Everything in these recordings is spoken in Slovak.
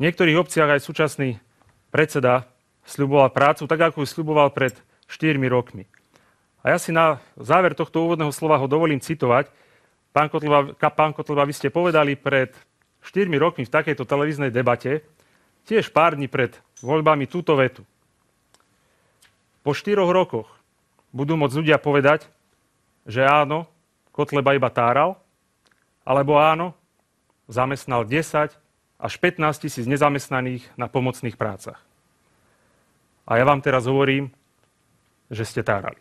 V niektorých obciach aj súčasný predseda sľuboval prácu, tak ako ju sľuboval pred 4 rokmi. A ja si na záver tohto úvodného slova ho dovolím citovať. Pán Kotleba, vy ste povedali pred 4 rokmi v takejto televíznej debate, tiež pár dní pred voľbami, túto vetu. Po 4 rokoch budú môcť ľudia povedať, že áno, Kotleba iba táral, alebo áno, zamestnal 10 až 15 000 nezamestnaných na pomocných prácach. A ja vám teraz hovorím, že ste tárali.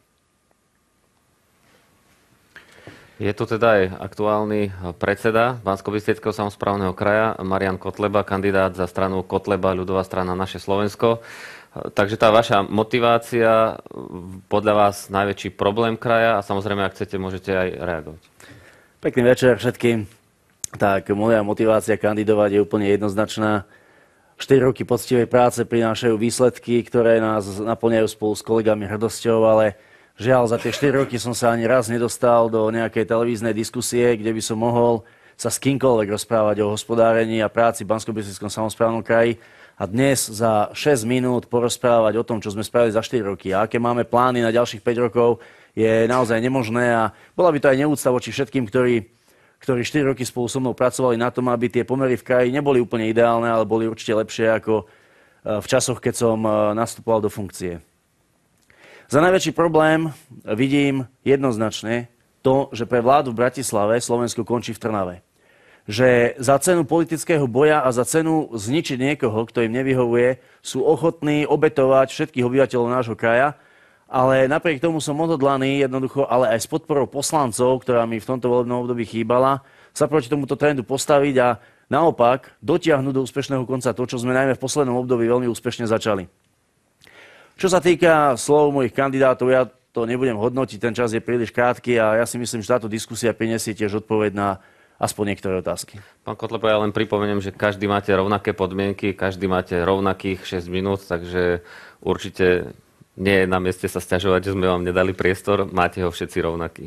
Je tu teda aj aktuálny predseda Banskobystrického samosprávneho kraja, Marian Kotleba, kandidát za stranu Kotleba, ľudová strana Naše Slovensko. Takže tá vaša motivácia, podľa vás najväčší problém kraja a samozrejme, ak chcete, môžete aj reagovať. Pekný večer všetkým. Tak moja motivácia kandidovať je úplne jednoznačná. 4 roky poctivej práce prinášajú výsledky, ktoré nás naplňajú spolu s kolegami hrdosťou, ale žiaľ, za tie 4 roky som sa ani raz nedostal do nejakej televíznej diskusie, kde by som mohol sa s kýmkoľvek rozprávať o hospodárení a práci v Banskobystrickom samosprávnom kraji. A dnes za 6 minút porozprávať o tom, čo sme spravili za 4 roky a aké máme plány na ďalších 5 rokov, je naozaj nemožné a bola by to aj neúcta voči všetkým, ktorí 4 roky spolu so mnou pracovali na tom, aby tie pomery v kraji neboli úplne ideálne, ale boli určite lepšie ako v časoch, keď som nastupoval do funkcie. Za najväčší problém vidím jednoznačne to, že pre vládu v Bratislave Slovensko končí v Trnave. Že za cenu politického boja a za cenu zničiť niekoho, kto im nevyhovuje, sú ochotní obetovať všetkých obyvateľov nášho kraja, ale napriek tomu som odhodlaný jednoducho, ale aj s podporou poslancov, ktorá mi v tomto volebnom období chýbala, sa proti tomuto trendu postaviť a naopak dotiahnuť do úspešného konca to, čo sme najmä v poslednom období veľmi úspešne začali. Čo sa týka slov mojich kandidátov, ja to nebudem hodnotiť, ten čas je príliš krátky a ja si myslím, že táto diskusia prinesie tiež odpoveď na aspoň niektoré otázky. Pán Kotleba, ja len pripomeniem, že každý máte rovnaké podmienky, každý máte rovnakých 6 minút, takže určite nie je na mieste sa sťažovať, že sme vám nedali priestor, máte ho všetci rovnaký.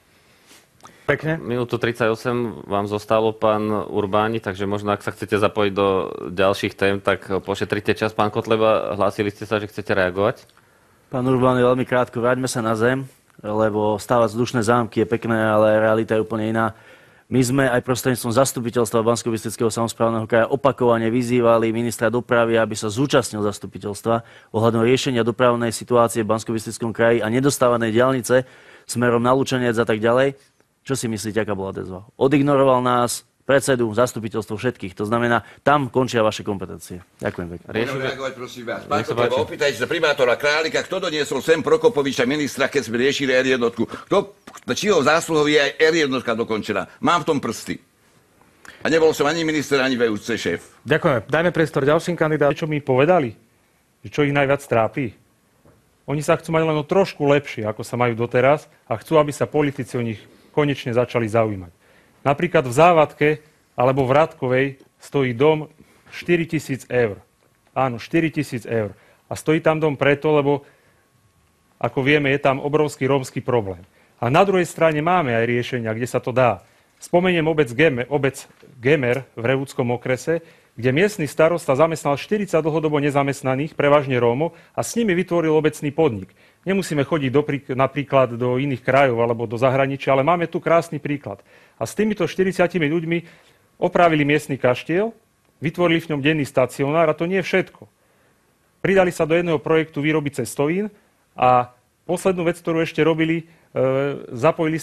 Pekne. Minútu 38 vám zostalo, pán Urbáni, takže možno, ak sa chcete zapojiť do ďalších tém, tak pošetrite čas. Pán Kotleba, hlásili ste sa, že chcete reagovať? Pán Urbáni, veľmi krátko, vráťme sa na zem, lebo stávať vzdušné zámky je pekné, ale realita je úplne iná. My sme aj prostredníctvom zastupiteľstva Banskobystrického samosprávneho kraja opakovane vyzývali ministra dopravy, aby sa zúčastnil zastupiteľstva ohľadom riešenia dopravnej situácie v Banskobystrickom kraji a nedostávanej diaľnice smerom na Lučenec a tak ďalej. Čo si myslíte, aká bola odezva? Odignoroval nás, predsedu, zastupiteľstvo všetkých. To znamená, tam končia vaše kompetencie. Ďakujem pekne. Môžem reagovať, prosím vás. Pán Kotleba, opýtajte sa primátora Králika, kto doniesol sem Prokopoviča ministra, keď sme riešili R1. Čího zásluhou je aj R1 dokončená. Mám v tom prsty. A nebol som ani minister, ani VUC šéf. Ďakujeme. Dajme priestor ďalším kandidátom. Čo mi povedali? Čo ich najviac trápi? Oni sa chcú mať len trošku lepšie, ako sa majú doteraz a chcú, aby sa politici o nich konečne začali zaujímať. Napríklad v Závadke alebo v Radkovej stojí dom 4 000 eur. Áno, 4 000 eur. A stojí tam dom preto, lebo, ako vieme, je tam obrovský rómsky problém. A na druhej strane máme aj riešenia, kde sa to dá. Spomeniem obec Gemer v Revúdskom okrese, kde miestny starosta zamestnal 40 dlhodobo nezamestnaných, prevažne Rómov, a s nimi vytvoril obecný podnik. Nemusíme chodiť napríklad do iných krajov alebo do zahraničia, ale máme tu krásny príklad. A s týmito 40 ľuďmi opravili miestny kaštiel, vytvorili v ňom denný stacionár a to nie je všetko. Pridali sa do jedného projektu výroby cestovín a poslednú vec, ktorú ešte robili, zapojili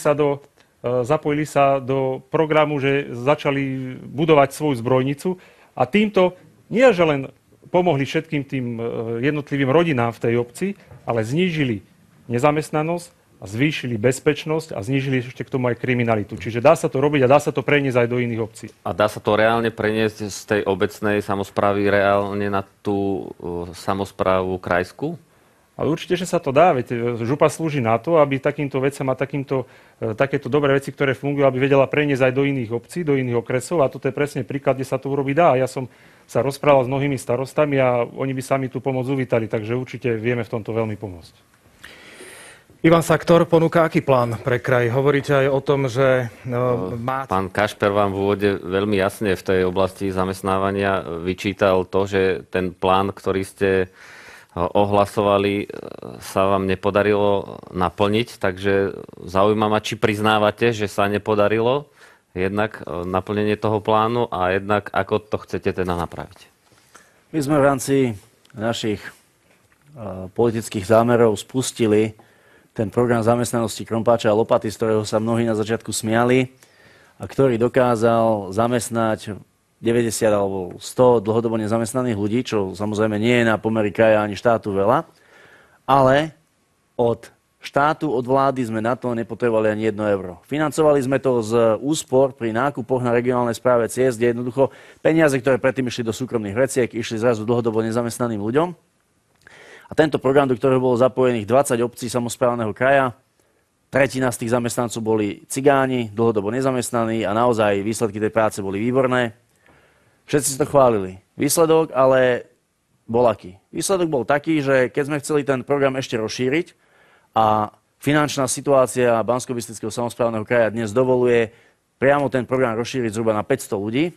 sa do programu, že začali budovať svoju zbrojnicu a týmto nie, že len pomohli všetkým tým jednotlivým rodinám v tej obci, ale znížili nezamestnanosť a zvýšili bezpečnosť a znížili ešte k tomu aj kriminalitu. Čiže dá sa to robiť a dá sa to preniesť aj do iných obcí. A dá sa to reálne preniesť z tej obecnej samosprávy reálne na tú samosprávu krajskú? Ale určite, že sa to dá, veď župa slúži na to, aby takýmto vecem a takéto dobré veci, ktoré fungujú, aby vedela preniesť aj do iných obcí, do iných okresov. A toto je presne príklad, kde sa to urobiť dá. Ja som sa rozprával s mnohými starostami a oni by sami tú pomoc uvítali, takže určite vieme v tomto veľmi pomôcť. Ivan Saktor ponúka aký plán pre kraj? Hovoríte aj o tom, že máte... Pán Kašper vám v úvode veľmi jasne v tej oblasti zamestnávania vyčítal to, že ten plán, ktorý ste ohlasovali, sa vám nepodarilo naplniť. Takže zaujíma ma, či priznávate, že sa nepodarilo jednak naplnenie toho plánu a jednak ako to chcete teda napraviť. My sme v rámci našich politických zámerov spustili ten program zamestnanosti Krompáča a Lopaty, z ktorého sa mnohí na začiatku smiali a ktorý dokázal zamestnať 90 alebo 100 dlhodobo nezamestnaných ľudí, čo samozrejme nie je na pomery kraja ani štátu veľa, ale od štátu, od vlády sme na to nepotrebovali ani 1 euro. Financovali sme to z úspor pri nákupoch na regionálnej správe ciest, kde jednoducho peniaze, ktoré predtým išli do súkromných vreciek, išli zrazu dlhodobo nezamestnaným ľuďom. A tento program, do ktorého bolo zapojených 20 obcí samosprávneho kraja, tretina z tých zamestnancov boli cigáni, dlhodobo nezamestnaní a naozaj výsledky tej práce boli výborné. Všetci si to chválili. Výsledok ale bol aký? Výsledok bol taký, že keď sme chceli ten program ešte rozšíriť a finančná situácia Banskobystrického samosprávneho kraja dnes dovoluje priamo ten program rozšíriť zhruba na 500 ľudí,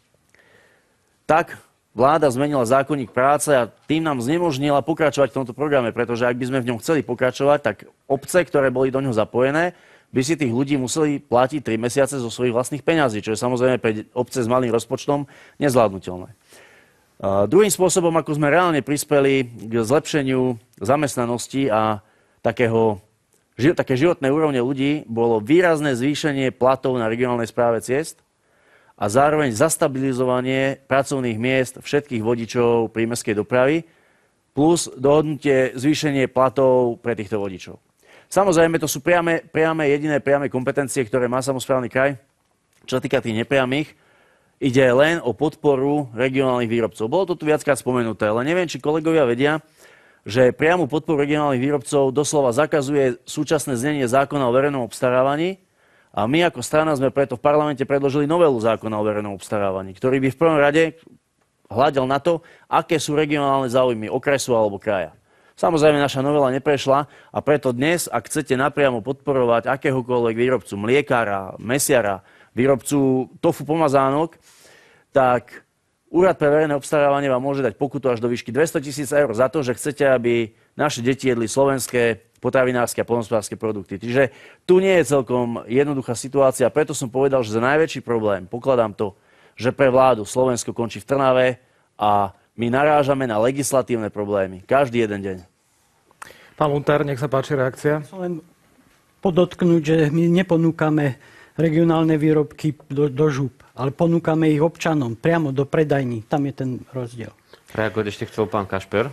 tak vláda zmenila zákonník práce a tým nám znemožnila pokračovať v tomto programe, pretože ak by sme v ňom chceli pokračovať, tak obce, ktoré boli do ňoho zapojené, by si tých ľudí museli platiť 3 mesiace zo svojich vlastných peňazí, čo je samozrejme pre obce s malým rozpočtom nezvládnutelné. Druhým spôsobom, ako sme reálne prispeli k zlepšeniu zamestnanosti a také životnej úrovne ľudí, bolo výrazné zvýšenie platov na regionálnej správe ciest a zároveň zastabilizovanie pracovných miest všetkých vodičov prímestskej dopravy, plus dohodnutie zvýšenie platov pre týchto vodičov. Samozrejme, to sú jediné priame kompetencie, ktoré má samosprávny kraj. Čo sa týka tých nepriamých, ide len o podporu regionálnych výrobcov. Bolo to tu viackrát spomenuté, ale neviem, či kolegovia vedia, že priamu podporu regionálnych výrobcov doslova zakazuje súčasné znenie zákona o verejnom obstarávaní. A my ako strana sme preto v parlamente predložili novelu zákona o verejnom obstarávaní, ktorý by v prvom rade hľadel na to, aké sú regionálne záujmy okresu alebo kraja. Samozrejme, naša novela neprešla a preto dnes, ak chcete napriamo podporovať akéhokoľvek výrobcu mliekára, mesiara, výrobcu tofu pomazánok, tak Úrad pre verejné obstarávanie vám môže dať pokutu až do výšky 200 000 eur za to, že chcete, aby naše deti jedli slovenské potravinárske a poľnohospodárske produkty. Čiže tu nie je celkom jednoduchá situácia, preto som povedal, že za najväčší problém pokladám to, že pre vládu Slovensko končí v Trnave a my narážame na legislatívne problémy. Každý jeden deň. Pán Luntár, nech sa páči reakcia. Chcem len podotknúť, že my neponúkame regionálne výrobky do žúb, ale ponúkame ich občanom priamo do predajní. Tam je ten rozdiel. Reagovať ešte chcel pán Kašper.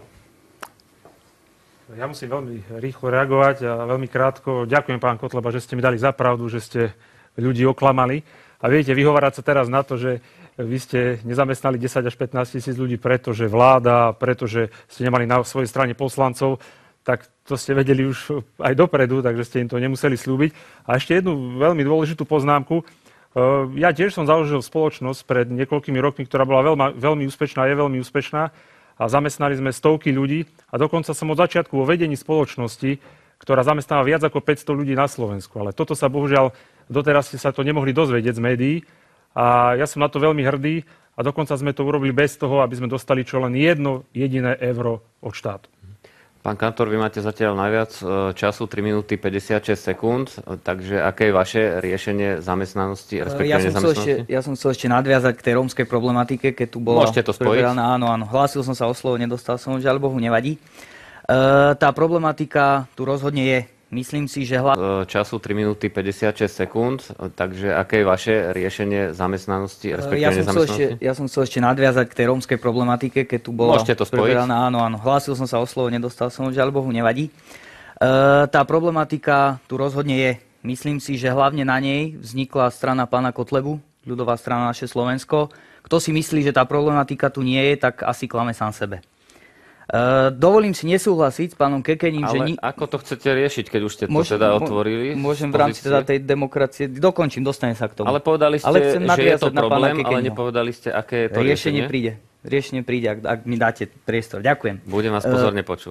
Ja musím veľmi rýchlo reagovať a veľmi krátko. Ďakujem, pán Kotleba, že ste mi dali za pravdu, že ste ľudí oklamali. A viete, vyhovárať sa teraz na to, že vy ste nezamestnali 10 až 15 tisíc ľudí, pretože vláda, pretože ste nemali na svojej strane poslancov, tak to ste vedeli už aj dopredu, takže ste im to nemuseli slúbiť. A ešte jednu veľmi dôležitú poznámku. Ja tiež som založil spoločnosť pred niekoľkými rokmi, ktorá bola veľmi úspešná, je veľmi úspešná a zamestnali sme stovky ľudí a dokonca som od začiatku vo vedení spoločnosti, ktorá zamestnáva viac ako 500 ľudí na Slovensku. Ale toto sa bohužiaľ, doteraz ste sa to nemohli dozvedieť z médií a ja som na to veľmi hrdý a dokonca sme to urobili bez toho, aby sme dostali čo len 1 jediné euro od štátu. Pán kantor, vy máte zatiaľ najviac času, 3 minúty 56 sekúnd, takže aké je vaše riešenie zamestnanosti, respektíve nezamestnanosti? Ja som chcel ešte nadviazať k tej rómskej problematike, keď tu bola... Môžete to spojiť? Áno, hlásil som sa o slovo, nedostal som, žiaľ Bohu, nevadí. Tá problematika tu rozhodne je. Myslím si, že času 3 minúty 56 sekúnd, takže aké je vaše riešenie zamestnanosti, respektíve nezamestnanosti? Ja som chcel ešte nadviazať k tej rómskej problematike, keď tu bola... Môžete to spojiť? Áno, hlásil som sa o slovo, nedostal som, žiaľ Bohu, nevadí. Tá problematika tu rozhodne je. Myslím si, že hlavne na nej vznikla strana pána Kotlebu, ľudová strana Naše Slovensko. Kto si myslí, že tá problematika tu nie je, tak asi klame sám sebe. Dovolím si nesúhlasiť s pánom Kekením, ale že... ako to chcete riešiť, keď už ste to teda otvorili? Môžem v rámci teda tej demokracie... Dokončím, dostane sa k tomu. Ale povedali ste, že je to problém, ale nepovedali ste, aké je to riešenie. Riešenie príde, ak mi dáte priestor. Ďakujem. Budem vás pozorne počúvať.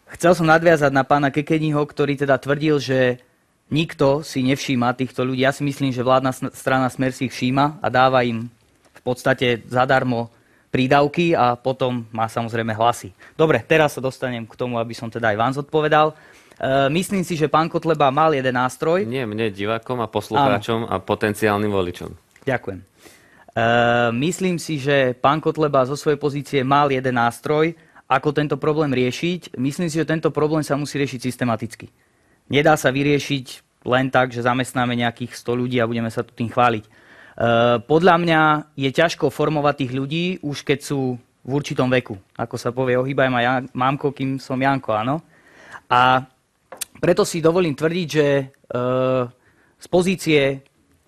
Chcel som nadviazať na pána Kekeniho, ktorý teda tvrdil, že nikto si nevšíma týchto ľudí. Ja si myslím, že vládna strana Smer si ich všíma a dáva im v podstate zadarmo prídavky a potom má samozrejme hlasy. Dobre, teraz sa dostanem k tomu, aby som teda aj vám zodpovedal. Myslím si, že pán Kotleba mal jeden nástroj. Nie, mne, divákom a poslucháčom a potenciálnym voličom. Ďakujem. Myslím si, že pán Kotleba zo svojej pozície mal jeden nástroj, ako tento problém riešiť. Myslím si, že tento problém sa musí riešiť systematicky. Nedá sa vyriešiť len tak, že zamestnáme nejakých 100 ľudí a budeme sa tu tým chváliť. Podľa mňa je ťažko formovať tých ľudí, už keď sú v určitom veku. Ako sa povie, ohýbaj ma mámko, kým som Janko, áno. A preto si dovolím tvrdiť, že z pozície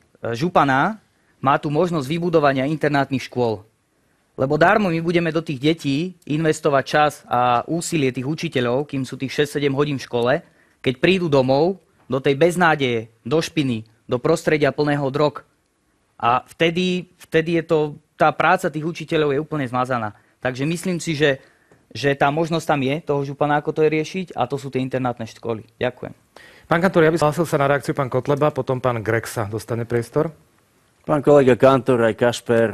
župana má tu možnosť vybudovania internátnych škôl. Lebo darmo my budeme do tých detí investovať čas a úsilie tých učiteľov, kým sú tých 6-7 hodín v škole, keď prídu domov do tej beznádeje, do špiny, do prostredia plného drog. A vtedy je to, tá práca tých učiteľov je úplne zmazaná. Takže myslím si, že tá možnosť tam je, toho župana, ako to je riešiť, a to sú tie internátne školy. Ďakujem. Pán Kantor, ja by som hlásil sa na reakciu pán Kotleba, potom pán Grexa dostane priestor. Pán kolega Kantor aj Kašper,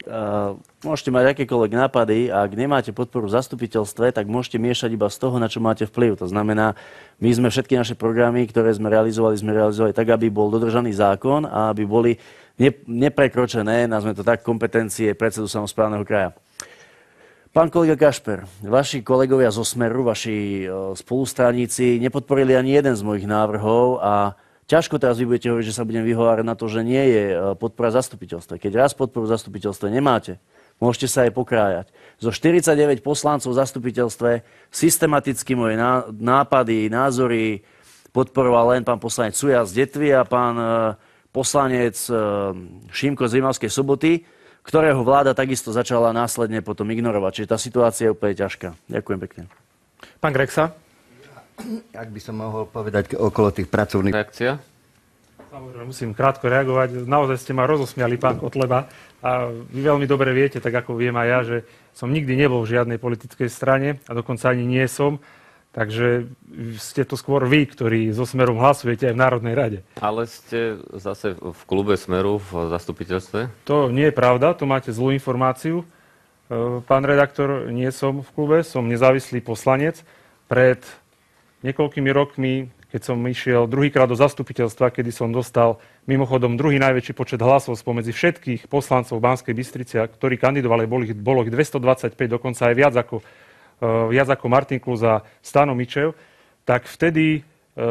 môžete mať akékoľvek nápady, a ak nemáte podporu v zastupiteľstve, tak môžete miešať iba z toho, na čo máte vplyv. To znamená, my sme všetky naše programy, ktoré sme realizovali tak, aby bol dodržaný zákon a aby boli neprekročené, nazvime to tak, kompetencie predsedu samosprávneho kraja. Pán kolega Kašper, vaši kolegovia zo Smeru, vaši spolustraníci nepodporili ani jeden z mojich návrhov a ťažko teraz vy budete hovoriť, že sa budem vyhovárať na to, že nie je podpora zastupiteľstva. Keď raz podporu zastupiteľstva nemáte, môžete sa aj pokrájať. Zo 49 poslancov v zastupiteľstve systematicky moje nápady, názory podporoval len pán poslanec Suja z Detvy a pán poslanec Šimko z Rimavskej Soboty, ktorého vláda takisto začala následne potom ignorovať. Čiže tá situácia je úplne ťažká. Ďakujem pekne. Pán Grexa. Ak by som mohol povedať okolo tých pracovných... Reakcia? Samozrejme, musím krátko reagovať. Naozaj ste ma rozosmiali, pán Kotleba. A vy veľmi dobre viete, tak ako viem aj ja, že som nikdy nebol v žiadnej politickej strane a dokonca ani nie som. Takže ste to skôr vy, ktorí so Smerom hlasujete aj v Národnej rade. Ale ste zase v klube Smeru v zastupiteľstve? To nie je pravda, to máte zlú informáciu. Pán redaktor, nie som v klube, som nezávislý poslanec. Pred niekoľkými rokmi, keď som išiel druhýkrát do zastupiteľstva, kedy som dostal mimochodom druhý najväčší počet hlasov spomedzi všetkých poslancov Banskej Bystrice, ktorí kandidovali, bolo ich 225, dokonca aj viac ako Martin Klus a Stano Mičev, tak vtedy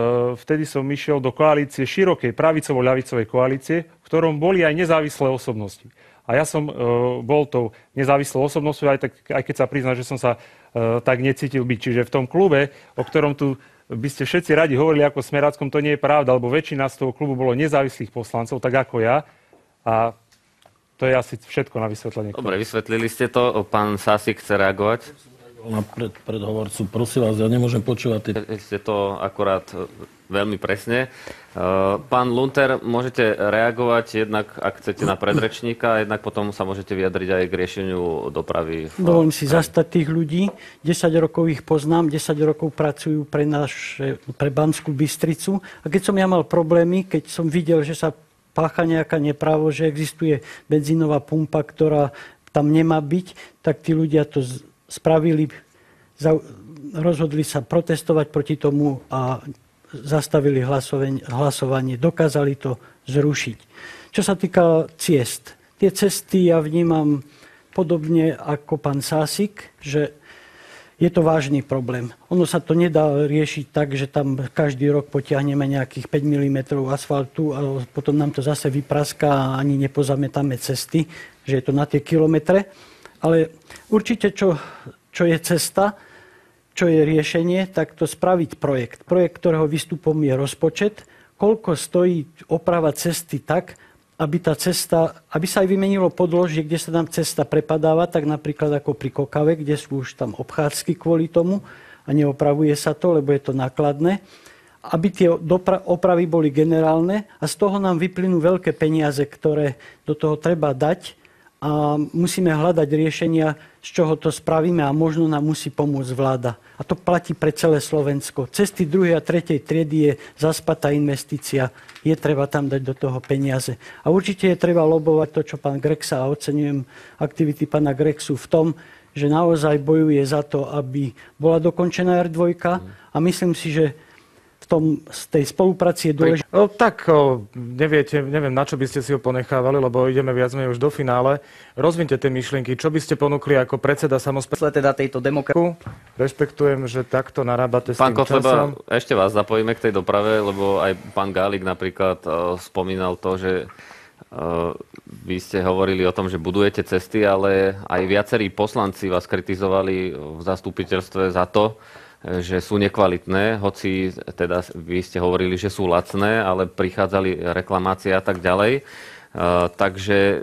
som išiel do koalície, širokej pravicovo-ľavicovej koalície, v ktorom boli aj nezávislé osobnosti. A ja som bol tou nezávislou osobnosťou, aj keď sa priznám, že som sa tak necítil byť. Čiže v tom klube, o ktorom tu by ste všetci radi hovorili ako Smeráckom, to nie je pravda, lebo väčšina z toho klubu bolo nezávislých poslancov, tak ako ja. A to je asi všetko na vysvetlenie. Dobre, vysvetlili ste to. Pán Sásik chce reagovať. Na predhovorcu. Prosím vás, ja nemôžem počúvať. Ste to akorát veľmi presne. Pán Lunter, môžete reagovať jednak, ak chcete, na predrečníka, jednak potom sa môžete vyjadriť aj k riešeniu dopravy. Dovolím si zastať tých ľudí. 10 rokov ich poznám, 10 rokov pracujú pre Banskú Bystricu. A keď som ja mal problémy, keď som videl, že sa pácha nejaká neprávo, že existuje benzínová pumpa, ktorá tam nemá byť, tak tí ľudia to spravili, rozhodli sa protestovať proti tomu a zastavili hlasovanie. Dokázali to zrušiť. Čo sa týka ciest. Tie cesty ja vnímam podobne ako pán Sásik, že je to vážny problém. Ono sa to nedá riešiť tak, že tam každý rok potiahneme nejakých 5 mm asfaltu a potom nám to zase vypraská a ani nepozametáme cesty, že je to na tie kilometre. Ale určite, čo je cesta, čo je riešenie, tak to spraviť projekt. Projekt, ktorého výstupom je rozpočet, koľko stojí oprava cesty tak, aby sa aj vymenilo podložie, kde sa tam cesta prepadáva, tak napríklad ako pri Kokave, kde sú už tam obchádzky kvôli tomu a neopravuje sa to, lebo je to nákladné. Aby tie opravy boli generálne a z toho nám vyplynú veľké peniaze, ktoré do toho treba dať a musíme hľadať riešenia, z čoho to spravíme a možno nám musí pomôcť vláda. A to platí pre celé Slovensko. Cesty 2. a 3. triedy je zaspatá investícia. Je treba tam dať do toho peniaze. A určite je treba lobovať to, čo pán Grexa, a oceňujem aktivity pána Grexu v tom, že naozaj bojuje za to, aby bola dokončená R2 a myslím si, že z tej spolupráci je dôležité. No, tak neviem, na čo by ste si ho ponechávali, lebo ideme viac menej už do finále. Rozvinte tie myšlienky. Čo by ste ponúkli ako predseda samosprávy? Teda tejto demokracie. Rešpektujem, že takto narábate s tým Kotleba, časom. ešte vás zapojíme k tej doprave, lebo aj pán Gálik napríklad spomínal to, že vy ste hovorili o tom, že budujete cesty, ale aj viacerí poslanci vás kritizovali v zastupiteľstve za to, že sú nekvalitné, hoci teda vy ste hovorili, že sú lacné, ale prichádzali reklamácie a tak ďalej. Takže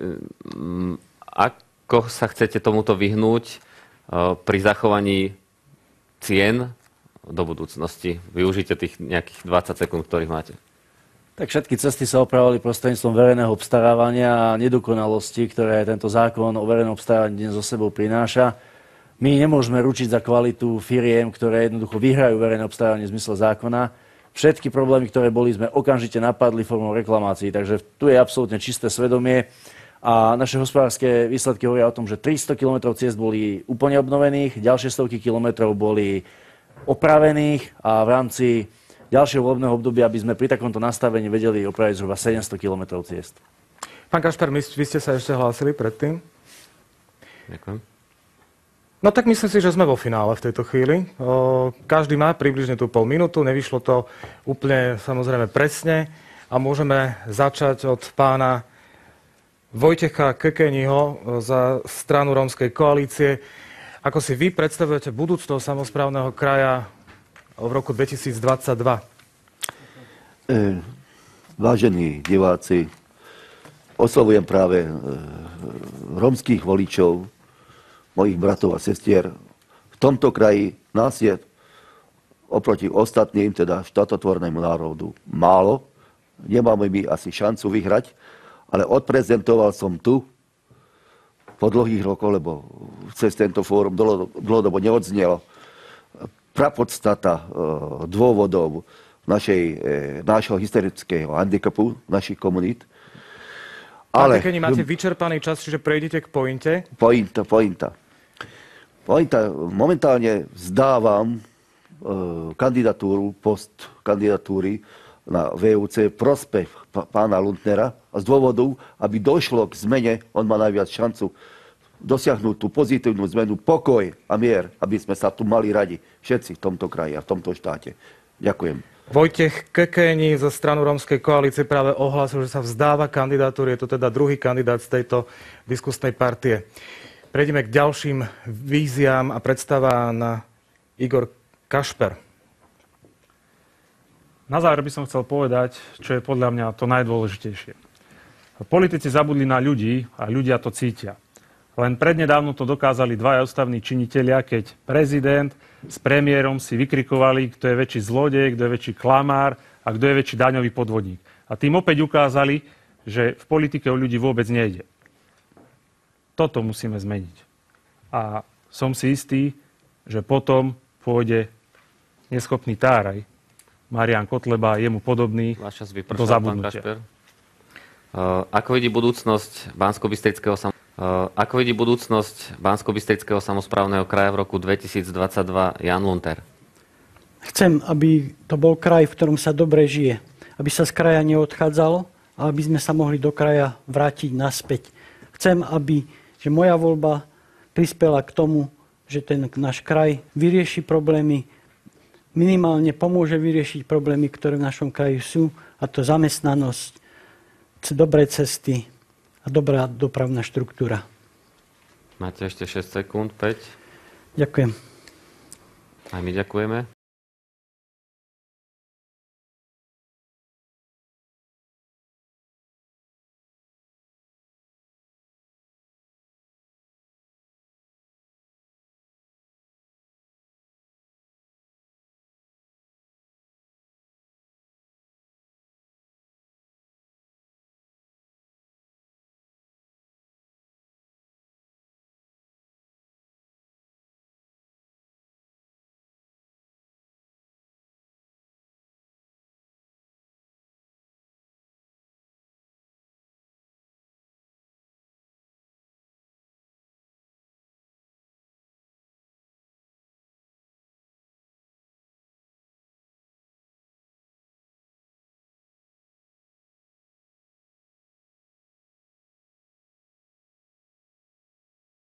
ako sa chcete tomuto vyhnúť pri zachovaní cien do budúcnosti? Využite tých nejakých 20 sekúnd, ktorých máte. Tak všetky cesty sa opravovali prostredníctvom verejného obstarávania a nedokonalosti, ktoré tento zákon o verejnom obstarávaní dnes so sebou prináša. My nemôžeme ručiť za kvalitu firiem, ktoré jednoducho vyhrajú verejné obstarávanie v zmysle zákona. Všetky problémy, ktoré boli, sme okamžite napadli formou reklamácií. Takže tu je absolútne čisté svedomie. A naše hospodárske výsledky hovoria o tom, že 300 km ciest boli úplne obnovených, ďalšie stovky kilometrov boli opravených a v rámci ďalšieho volebného obdobia by sme pri takomto nastavení vedeli opraviť zhruba 700 km ciest. Pán Kašper, vy ste sa ešte hlásili predtým? Ďakujem. No tak myslím si, že sme vo finále v tejto chvíli. Každý má približne tú pol minútu, nevyšlo to úplne samozrejme presne a môžeme začať od pána Vojtecha Kekeniho za stranu Rómskej koalície. Ako si vy predstavujete budúcnosť samosprávneho kraja v roku 2022? Vážení diváci, oslovujem práve rómskych voličov, mojich bratov a sestier. V tomto kraji nás je oproti ostatným, teda štátotvornému národu, málo. Nemáme my asi šancu vyhrať, ale odprezentoval som tu po dlhých rokoch, lebo cez tento fórum dlhodobo neodznelo prapodstata dôvodov nášho historického handicapu, našich komunít. Ale keď máte vyčerpaný čas, čiže prejdete k pointe? Pointa. Momentálne vzdávam post kandidatúry na VUC prospech pána Lundnera a z dôvodu, aby došlo k zmene, on má najviac šancu dosiahnuť tú pozitívnu zmenu, pokoj a mier, aby sme sa tu mali radi všetci v tomto kraji a v tomto štáte. Ďakujem. Vojtech Kekeni zo stranu Rómskej koalície práve ohlásil, že sa vzdáva kandidatúry. Je to teda druhý kandidát z tejto diskusnej partie. Prejdeme k ďalším víziám a predstavám na Igor Kašper. Na záver by som chcel povedať, čo je podľa mňa to najdôležitejšie. Politici zabudli na ľudí a ľudia to cítia. Len prednedávno to dokázali dvaja ústavní činitelia, keď prezident s premiérom si vykrikovali, kto je väčší zlodej, kto je väčší klamár a kto je väčší daňový podvodník. A tým opäť ukázali, že v politike o ľudí vôbec nejde. Toto musíme zmeniť. A som si istý, že potom pôjde neschopný táraj Marian Kotleba a jemu podobný do zabudnutia. Ako vidí budúcnosť Banskobystrického samosprávneho kraja v roku 2022 Jan Lundner? Chcem, aby to bol kraj, v ktorom sa dobre žije. Aby sa z kraja neodchádzalo a aby sme sa mohli do kraja vrátiť naspäť. Chcem, že moja voľba prispela k tomu, že ten náš kraj vyrieši problémy, minimálne pomôže vyriešiť problémy, ktoré v našom kraji sú, a to zamestnanosť, dobré cesty a dobrá dopravná štruktúra. Máte ešte 6 sekúnd, 5. Ďakujem. Aj my ďakujeme.